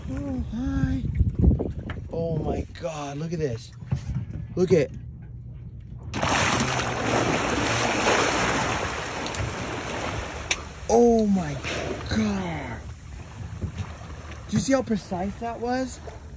Oh, hi. Oh my God, look at this. Look at. Oh my God. Do you see how precise that was?